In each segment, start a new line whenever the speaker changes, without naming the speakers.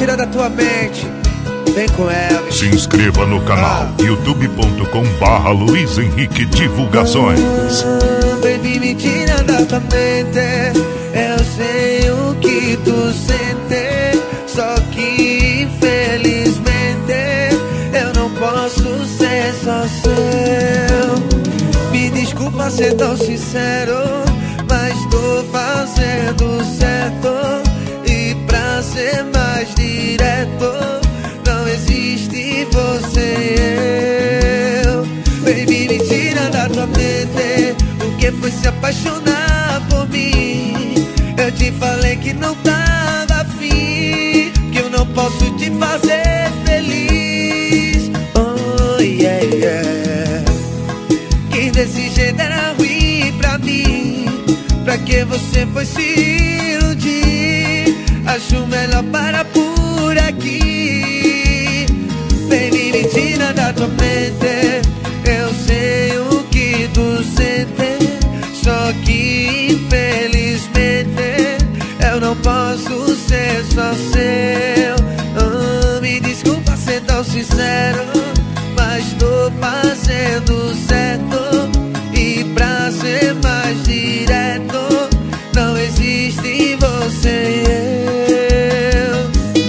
tira da tua mente. Vem com Elvis.
Se inscreva no canal youtube.com/Luiz Henrique Divulgações.
Baby, me tira da tua mente. Eu sei o que tu sente, só que infelizmente eu não posso ser só seu. Me desculpa ser tão sincero, mas tô fazendo certo. E pra ser mais direto, não existe você e eu. Baby, me tira da tua mente. O que foi se apaixonar por mim? Eu te falei que não tava afim, que eu não posso te fazer feliz. Oh yeah, yeah. Que desse jeito era ruim pra mim. Pra que você foi se iludir? Acho melhor parar por aqui. Baby, me tira da tua mente. Eu sei o que tu sente, só que infelizmente eu não posso ser só seu. Me desculpa ser tão sincero, mas tô fazendo certo. E pra ser mais direto, não existe você e eu.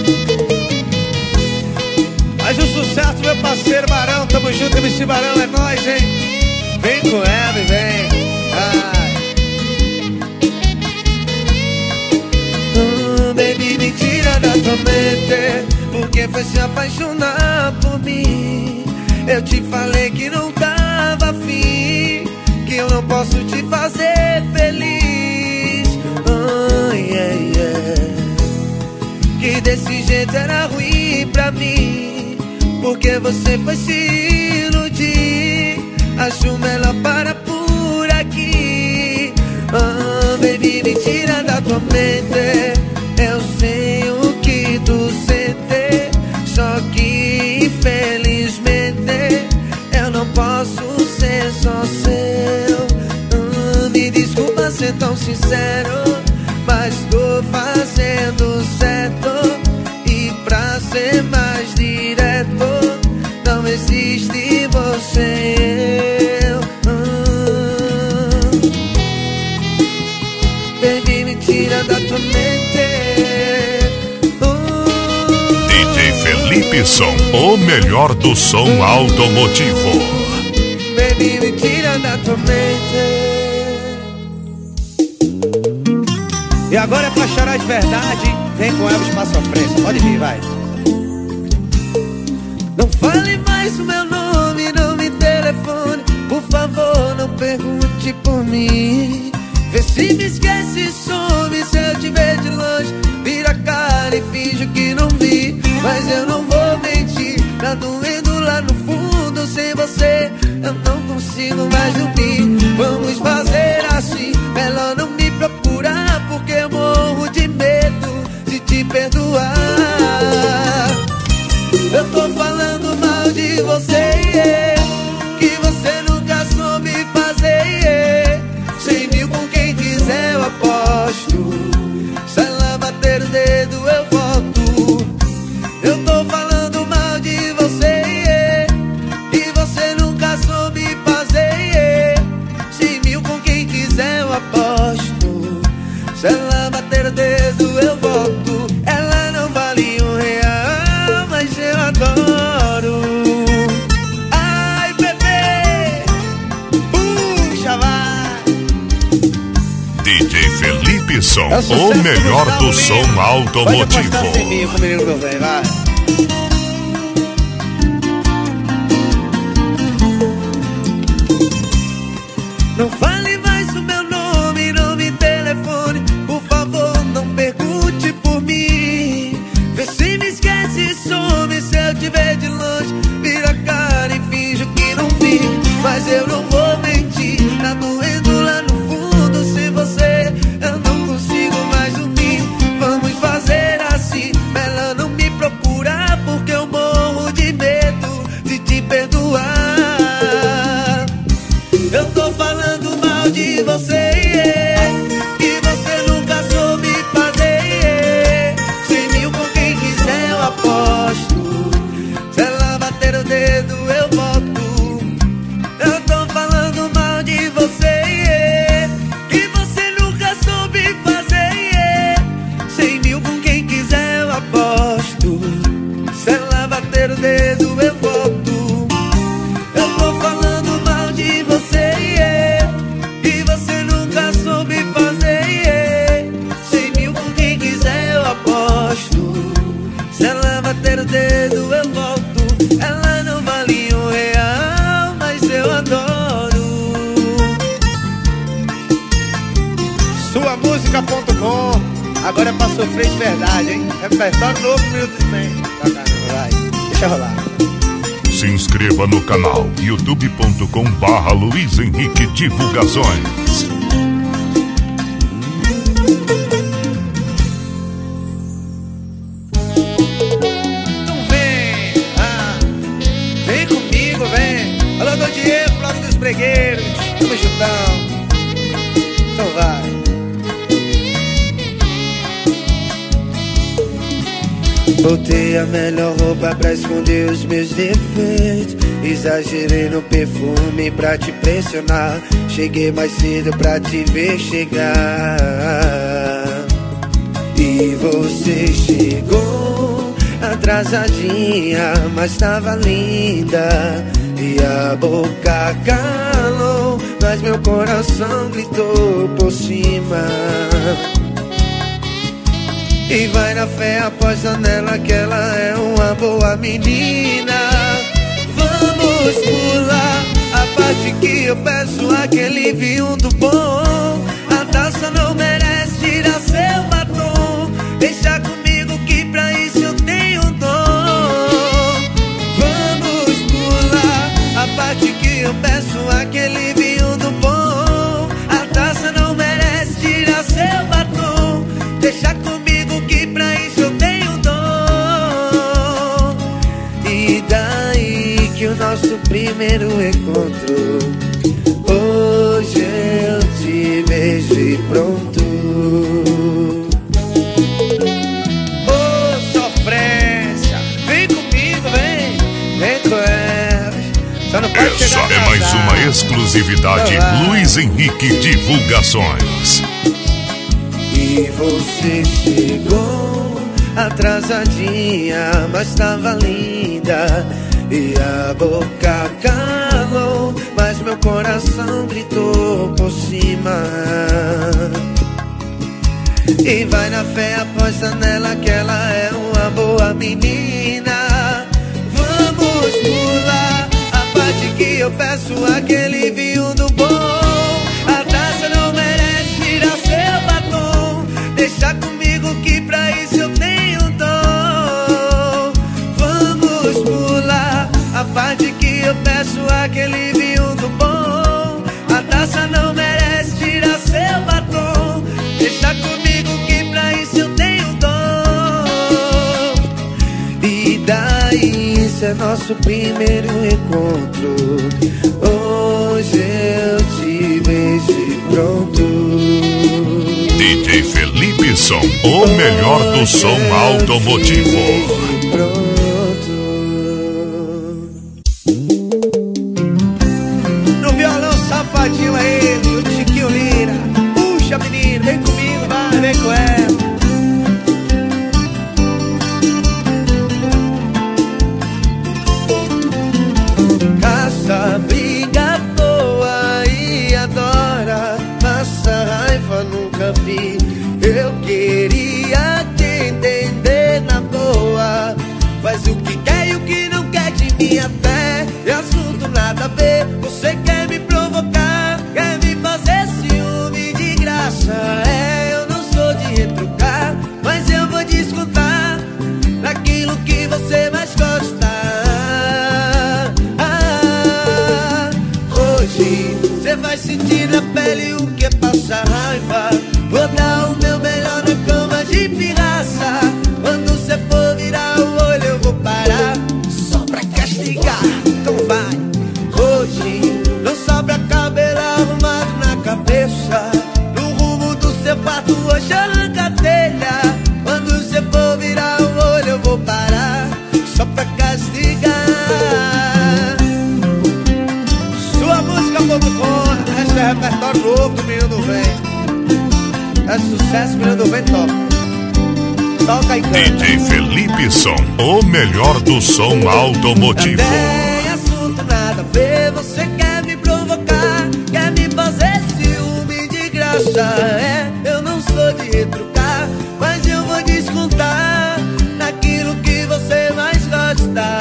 Mais um sucesso, meu parceiro Barão. Tamo junto, MC Barão, é nóis, hein?
Vem com ela e vem. Baby, me tira da tua mente. Porque foi se apaixonar por mim? Eu te falei que não tava afim, que eu não posso te fazer feliz. Oh yeah, yeah. Que desse jeito era ruim pra mim, porque você foi se iludir. Acho melhor parar por aqui. Baby, me tira da tua mente. Eu sei o que tu sente, só que infelizmente eu não posso ser só seu. Me desculpa ser tão sincero, mas tô fazendo certo. E pra ser mais direto, não existe você e eu. Baby, me tira da tua mente.
DJ Felipe Som, o melhor do som automotivo.
Baby, me tira da tua mente.
E agora é pra chorar de verdade. Vem com Elvis pra sofrência. Pode vir, vai.
Não fale mais o meu nome, não me telefone. Por favor, não pergunte por mim. Vê se me esquece e some. Se eu te ver de longe, vira a cara e finjo que não vi. Mas eu não vou mentir, tá doendo lá no fundo. Sem você eu não consigo mais dormir. Vamos fazer assim, melhor não me procurar, porque eu morro de medo de te perdoar. Eu tô falando mal de você, que você nunca soube fazer. 100 mil com quem quiser eu aposto. Se ela bater o dedo eu volto. Eu tô falando mal de você, que você nunca soube fazer. 100 mil com quem quiser eu aposto. Se ela bater o dedo eu volto. Ela não vale R$1, mas eu adoro. Ai, bebê, puxa, vai.
DJ Felipe Som, o melhor do som automotivo.
Com o menino meu velho, vai.
Não fale mais o meu nome, não me telefone. Por favor, não pergunte por mim. Vê se me esquece e some. Se eu te ver de longe, vira a cara e finjo que não vi. Mas eu não vou mentir, tá doendo lá no fundo. Sem você eu não consigo mais dormir. Vamos fazer assim, melhor não me procurar, porque
Suamusica.com. Agora é pra sofrer de verdade, hein? Repertório novo, minuto de 100. Tá, caramba, vai. Deixa rolar.
Se inscreva no canal youtube.com/Luiz Henrique Divulgações.
Então vem, vem comigo, vem. Alô, do Diego, Bloco dos Bregueiros. Tamo juntão. Então vai. Botei a melhor roupa pra esconder os meus defeitos. Exagerei no perfume pra te pressionar. Cheguei mais cedo pra te ver chegar. E você chegou atrasadinha, mas tava linda. E a boca calou, mas meu coração gritou por cima. E vai na fé, aposta nela que ela é uma boa menina. Vamos pular a parte que eu peço aquele vinho do bom. A taça não merece tirar seu batom. Deixa comigo que pra isso eu tenho dom. Vamos pular a parte que eu peço aquele vinho do bom. A taça não merece tirar seu batom. Deixa comigo que pra isso eu tenho dom. E daí que o nosso primeiro encontro, hoje eu te beijo e pronto. Ô sofrência, vem comigo, vem, vem com elas. Só não pode
Essa
chegar
é mais
atrasado.
uma exclusividade Luiz Henrique Divulgações.
E você chegou atrasadinha, mas tava linda. E a boca calou, mas meu coração gritou por cima. E vai na fé, aposta nela que ela é uma boa menina. Vamos pular a parte que eu peço aquele vinho do bom. A taça não merece tirar seu batom. Deixa comigo que pra isso eu tenho dom. Vamos pular a parte que eu peço aquele vinho do bom. A taça não merece tirar seu batom. Deixa comigo que pra isso eu tenho dom. E daí, isso é nosso primeiro encontro. Hoje eu te beijo e pronto.
DJ Felipe Som, o melhor do som automotivo.
No violão safadinho aí, do Tiquinho Lira. Puxa menino, vem comigo, vai, vem com ela. Caça, briga boa e adora. Passa raiva, nunca vi. Eu queria te entender na boa. Faz o que quer e o que não quer de mim até. É assunto nada a ver. Você quer me provocar, quer me fazer ciúme de graça. É, eu não sou de retrucar, mas eu vou descontar naquilo que você mais gosta. Hoje você vai sentir na pele o que é passar raiva. Vou dar o meu melhor na cama de pirraça. Quando você for virar o olho eu vou parar, só pra castigar. Então vai. Hoje não sobra cabelo arrumado na cabeça. No rumo do seu quarto hoje arranca a telha. Quando você for virar o olho eu vou parar, só pra castigar. Suamusica.com. Esse é repertório novo do Menino do Vem. É sucesso, Menino do Vem, toca. Toca e canta.
DJ Felipe Som, o melhor do som automotivo.
Não tem assunto nada a ver. Você quer me provocar, quer me fazer ciúme de graça. É, eu não sou de retrucar, mas eu vou descontar naquilo que você mais gosta.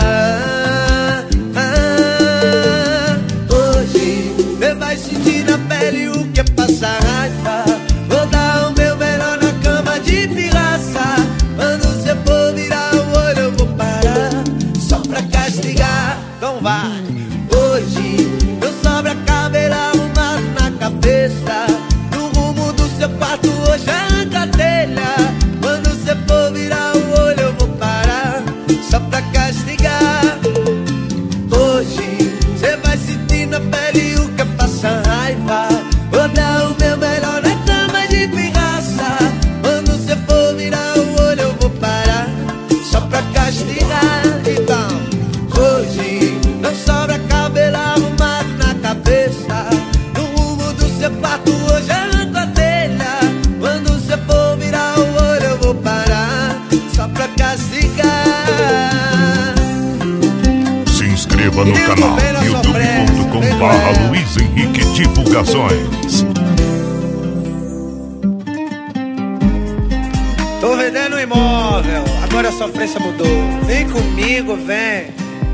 Hoje você vai sentir na pele o que é passar raiva. Vou dar
inscreva no canal youtube.com/Luiz Henrique Divulgações.
Tô vendendo um imóvel, agora a sofrência mudou. Vem comigo, vem.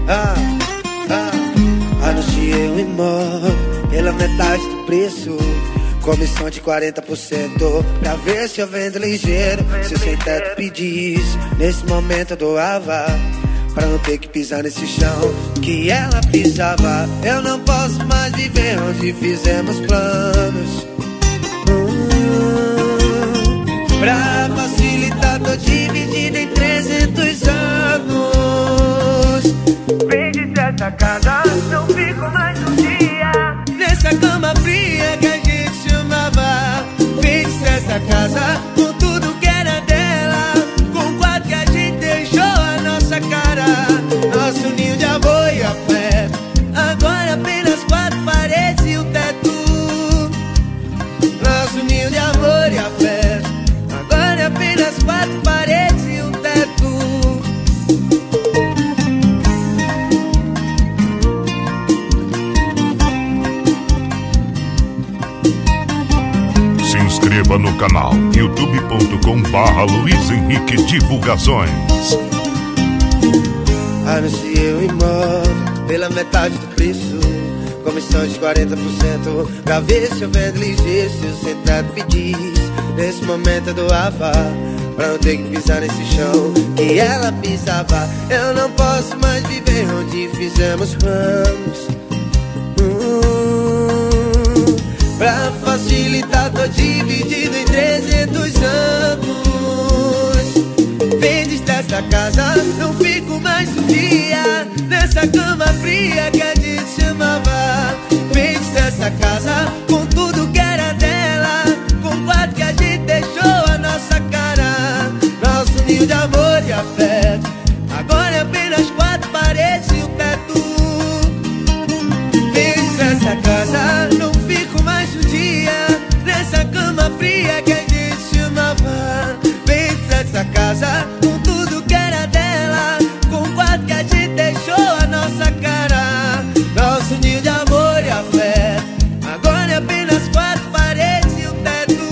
Anunciei um imóvel pela metade do preço, comissão de 40%, pra ver se eu vendo ligeiro. Se o sem teto pedisse, nesse momento eu doava, pra não ter que pisar nesse chão que ela pisava. Eu não posso mais viver onde fizemos planos. Pra facilitar, tô dividido em 300 anos. Vende essa casa, não fico mais um dia nessa cama fria que a gente chamava. Vende essa casa com tudo que era dela, com o quarto que a gente deixou a nossa cara. Nosso ninho de amor e a fé, agora apenas 4 paredes e o teto. Nosso ninho de amor e a fé, agora apenas 4 paredes e um teto.
Se inscreva no canal youtube.com/Luiz Henrique Divulgações.
Anunciei um imóvel pela metade do preço, comissão de 40%, pra ver se eu vendo ligeiro. Se o sentado pedisse, nesse momento eu doava, pra não ter que pisar nesse chão que ela pisava. Eu não posso mais viver onde fizemos planos. Pra facilitar, tô dividido em 300 anos. Vendes dessa casa, não fico mais um dia nessa cama fria que a gente chamava. Vendes dessa casa com tudo que era dela, com o quarto que a gente deixou a nossa cara. Nosso ninho de amor e afeto, agora é apenas 4 paredes e o teto. Vendes dessa casa, não fico mais um dia nessa cama fria que a gente chamava. Vendes dessa casa com tudo que era dela, com o quarto que a gente deixou a nossa cara. Nosso ninho de amor e afeto, agora é apenas 4 paredes e um teto.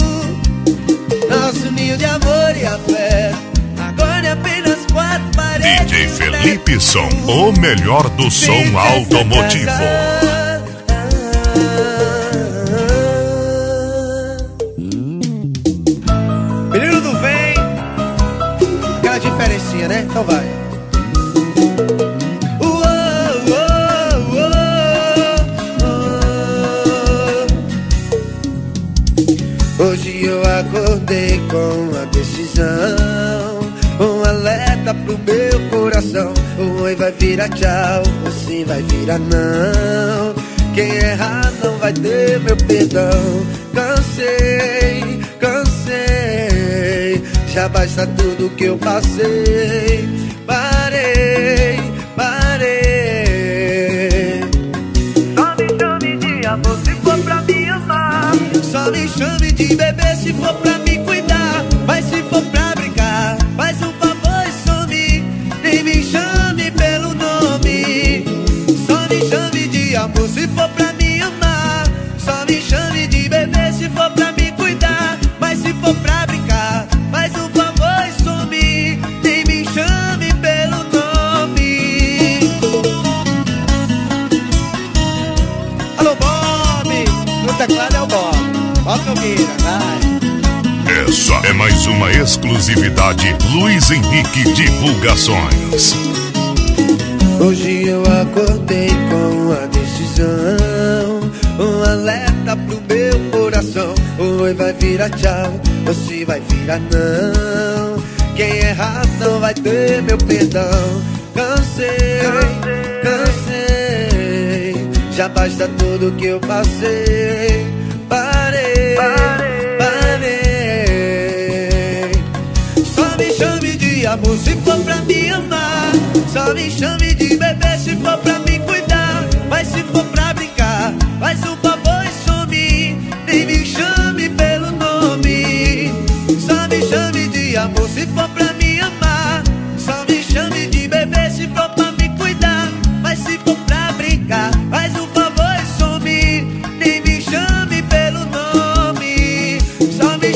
Nosso ninho de amor e afeto, agora é apenas 4 paredes
DJ
e um
Felipe
teto.
Som, o melhor do som automotivo.
Menino do Vem, aquela diferencinha, né? Então vai. Hoje eu acordei com a decisão, um alerta pro meu coração. O oi vai virar tchau, o sim vai virar não. Quem errar não vai ter meu perdão. Cansei, cansei, já basta tudo que eu passei. Parei, parei. Só me chame de amor se for pra me amar. Só me chame de bebê se for pra me cuidar. Mas se for pra brincar, faz um favor e some. Nem me chame pelo nome. Só me chame de amor se for pra me amar. Só me chame de bebê se for pra me cuidar. Mas se for pra brincar, faz um favor e some. Nem me chame pelo nome. Alô, Bob, no teclado é o Bob. Bob Nogueira, vai.
Essa é mais uma exclusividade Luiz Henrique Divulgações.
Hoje eu acordei com a decisão, um alerta pro meu coração. O oi vai virar tchau, o sim vai virar não. Quem errar não vai ter meu perdão. Cansei, cansei, já basta tudo que eu passei. Parei, parei. Só me chame de amor se for pra me amar. Só me chame de bebê se for pra me cuidar. Mas se for pra brincar, faz um favor e some. Nem me chame pelo nome. Só me chame de amor se for pra me amar. Só me chame de bebê se for pra me cuidar. Mas se for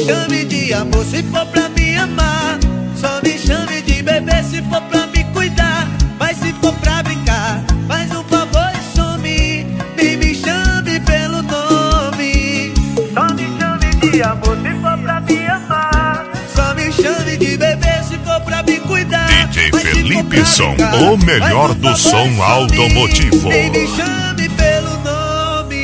chame de amor se for pra me amar. Só me chame de bebê se for pra me cuidar. Mas se for pra brincar, faz um favor e some. Nem me chame pelo nome. Só me chame de amor se for pra me amar. Só me chame de bebê se for pra me cuidar.
DJ Felipe Som, o melhor do som automotivo.
Nem me chame pelo nome.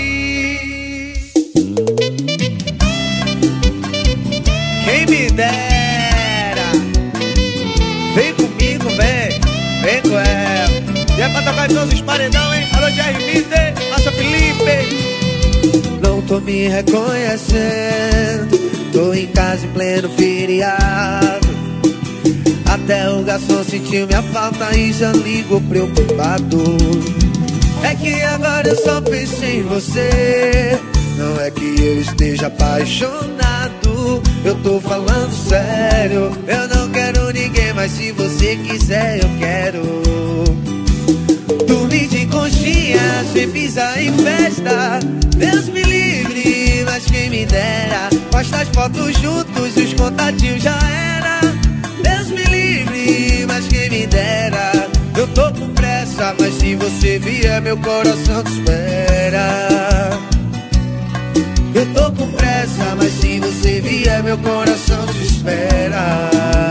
Quem me dera. Vem comigo, vem. Vem com ela. E é pra tocar em todos os paredão, hein? Alô, Jair, Márcio Felipe. Não tô me reconhecendo. Tô em casa em pleno feriado. Até o garçom sentiu minha falta e já ligou preocupado. É que agora eu só penso em você. Não é que eu esteja apaixonado, eu tô falando sério. Eu não quero ninguém, mas se você quiser eu quero. Dormir de conchinha, sem pisar em festa. Deus me livre, mas quem me dera. Posta as fotos juntos, os contatinhos já era. Deus me livre, mas quem me dera. Eu tô com pressa, mas se você vier meu coração te espera. Eu tô com pressa, mas se você vier meu coração te espera.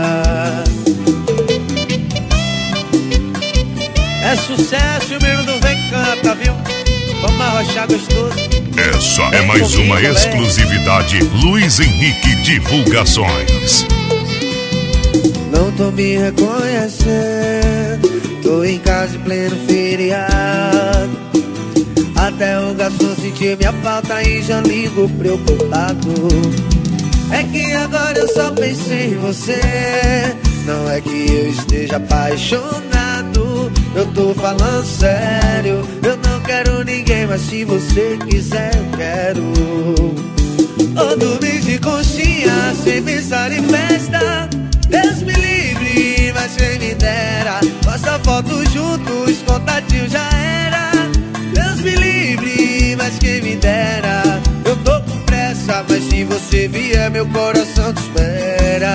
É sucesso e o menino do Vem canta, viu? Vamos arrochar gostoso.
Essa é mais uma exclusividade Luiz Henrique Divulgações.
Não tô me reconhecendo. Tô em casa em pleno feriado. Até o garçom sentiu minha falta e já ligou preocupado. É que agora eu só pensei em você. Não é que eu esteja apaixonado, eu tô falando sério. Eu não quero ninguém, mas se você quiser eu quero. Ou dormir de conchinha, sem pensar em festa. Deus me livre, mas quem me dera. Posta foto juntos, contatinho já era. Deus me livre, mas quem me dera. Eu tô com pressa, mas se você vier meu coração te espera.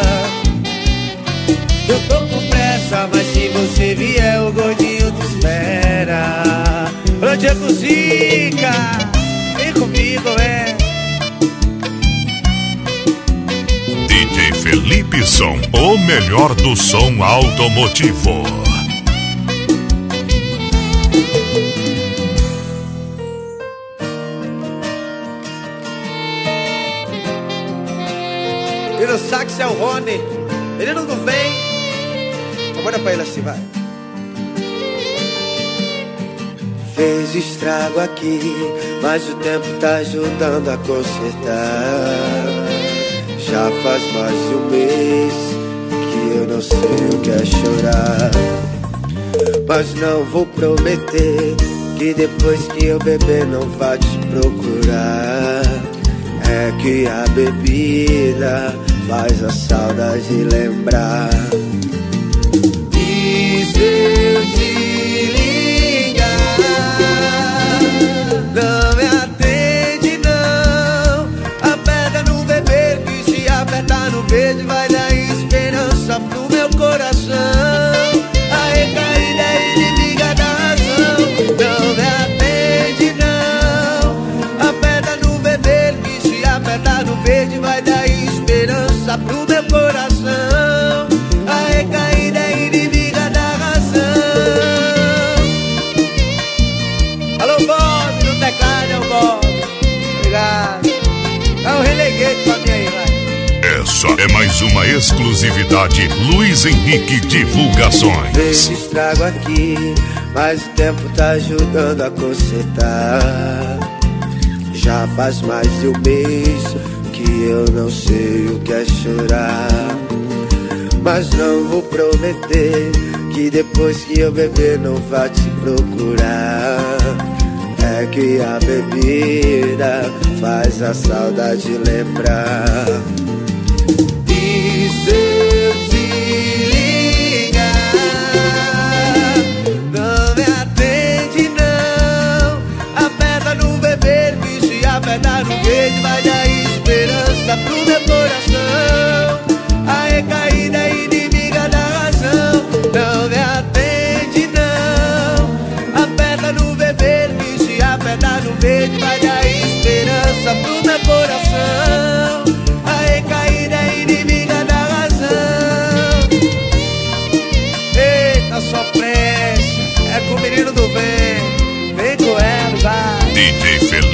Eu tô com pressa, mas se você vier o gordinho te espera. Ô Diego Zica, vem comigo,
DJ Felipe Som, o melhor do som automotivo.
E no sax é o Rony. Ele não vem. Manda pra ele assim, vai. Fez estrago aqui, mas o tempo tá ajudando a consertar. Já faz mais de um mês que eu não sei o que é chorar. Mas não vou prometer que depois que eu beber não vá te procurar. É que a bebida faz a saudade lembrar. E se eu te ligar, não me atende não. Aperta no vermelho que se apertar no verde vai dar esperança pro meu coração. A recaída é inimiga da razão. Não me atende não. Aperta no vermelho que se apertar no verde vai dar esperança pro meu coração. A recaída é inimiga da razão. Alô Bob, no teclado é o Bob. Obrigado. É o Renegade pra mim aí, vai.
Essa é mais uma exclusividade Luiz Henrique Divulgações.
Fez estrago aqui, mas o tempo tá ajudando a consertar. Já faz mais de um mês que eu não sei o que é chorar. Mas não vou prometer que depois que eu beber não vá te procurar. É que a bebida faz a saudade lembrar. E se eu te ligar, não me atende não. Aperta no vermelho que se apertar no verde vai dar esperança pro meu coração.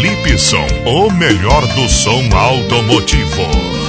Felipe Som, o melhor do som automotivo.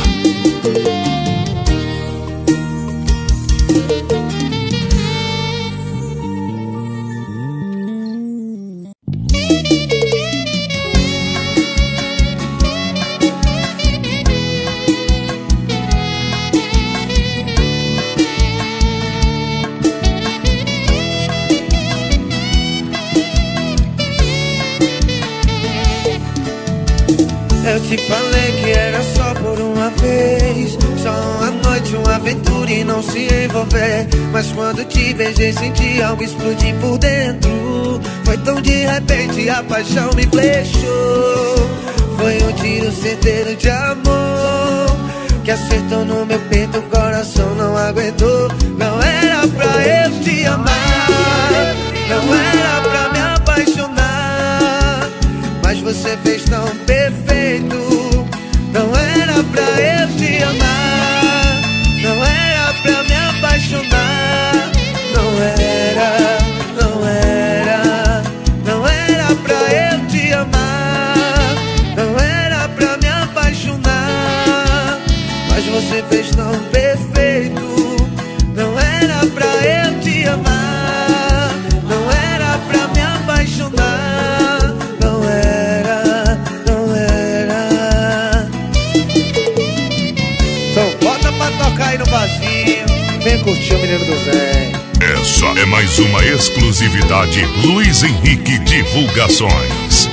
Eu te falei que era só por uma vez, só uma noite, uma aventura e não se envolver. Mas quando te beijei senti algo explodir por dentro. Foi tão de repente, a paixão me flechou. Foi um tiro certeiro de amor que acertou no meu peito, o coração não aguentou. Não era pra eu te amar, não era pra me apaixonar, mas você fez tão perfeito. Não era pra eu te amar, não era pra me apaixonar. Não era, não era, não era pra eu te amar, não era pra me apaixonar, mas você fez tão perfeito. Não era pra eu te amar, não era pra me apaixonar. Não era, não era. Então bota pra tocar aí no barzinho, vem curtir o Menino do Zé.
Essa é mais uma exclusividade Luiz Henrique Divulgações.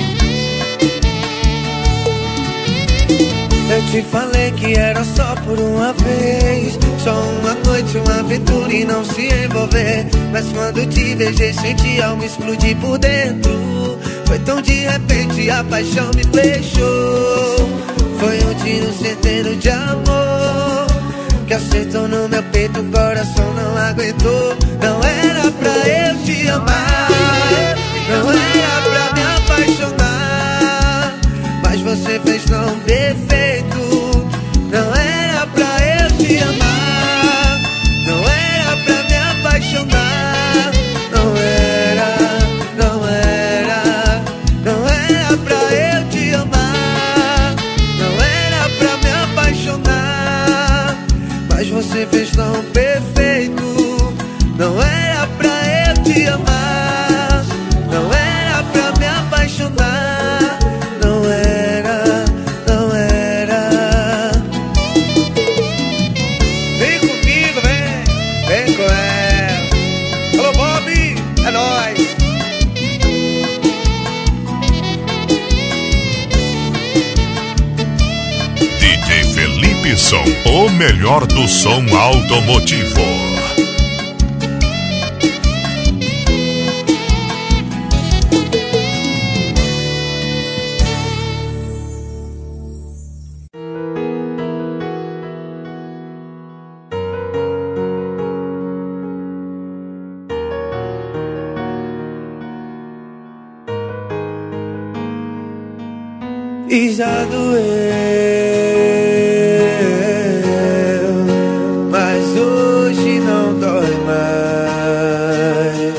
Eu te falei que era só por uma vez, só uma noite, uma aventura e não se envolver. Mas quando te beijei senti algo explodir por dentro. Foi tão de repente, a paixão me flechou. Foi um tiro certeiro de amor que acertou no meu peito, o coração não aguentou. Não era pra eu te amar, não era pra me apaixonar, mas você fez tão perfeito. Não era pra eu te amar, não era pra me apaixonar. Não era, não era, não era pra eu te amar, não era pra me apaixonar, mas você fez tão perfeito. Não era pra eu te amar, não era pra me apaixonar. Não era, não era. Vem comigo, vem, vem com ela. Alô, Bob, é nóis.
DJ Felipe Som, o melhor do som automotivo.
E já doeu, mas hoje não dói mais.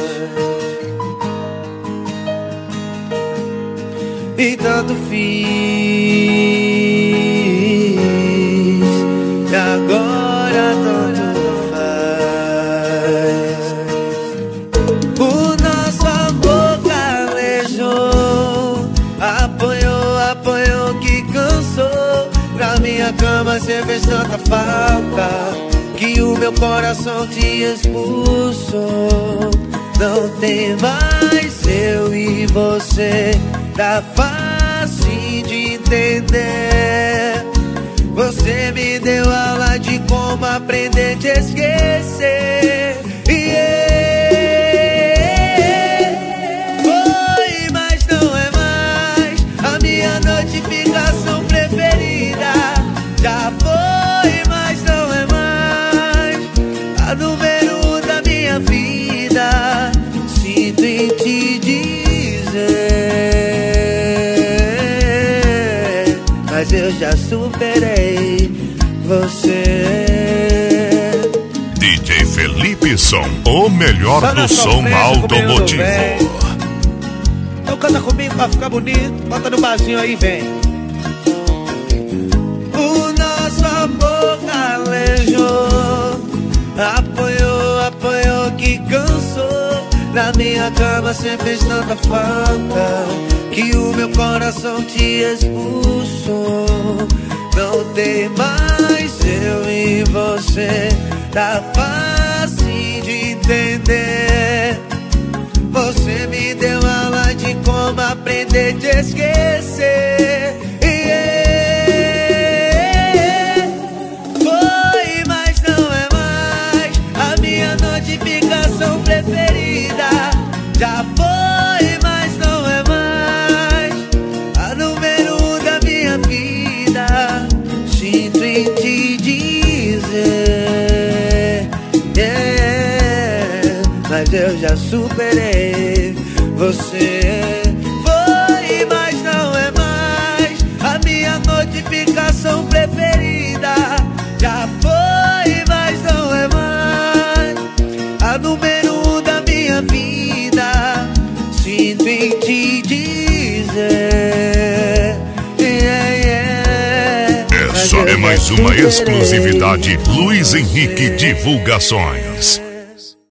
E tanto fiz, e agora tanto faz. O nosso amor calejou, apanhou que cansou. Pra minha cama cê fez tanta falta que o meu coração te expulsou. Não tem mais eu e você, tá fácil de entender. Você me deu aula de como aprender a te esquecer. Foi, mas não é mais a minha notificação preferida. Já foi, mas não é mais a número 1 da minha vida. Sinto em te dizer, mas eu já superei você.
DJ Felipe Som, o melhor do som automotivo.
Eu
canta comigo pra ficar bonito. Bota no barzinho aí, vem. O nosso amor calejou, apoiou que cansou. Na minha cama cê fez tanta falta que o meu coração te expulsou. Não tem mais eu e você, tá fácil de entender. Você me deu aula de como aprender a te esquecer. Foi, mas não é mais a minha notificação preferida. Já foi, mas não é mais a número 1 da minha vida. Sinto em te dizer, mas eu já superei você. Foi, mas não é mais a minha notificação preferida. Já foi, mas não é mais a número 1 da minha vida. Sinto em te dizer,
Essa é mais uma exclusividade Luiz Henrique Divulgações.